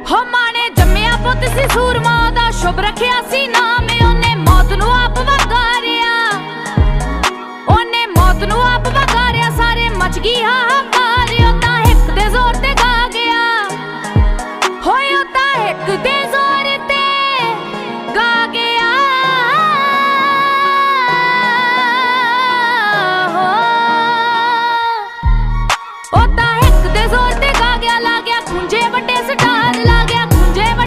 हो माने जम्मिया पुत सी सूरमा दा शुभ रखिया सी नाम ओने मौत नू आप वगारिया ओने मौत नू आप वगारिया सारे मच गई हाहाकार ओदा हिक दे जोर ते गा गया होया ता हिक दे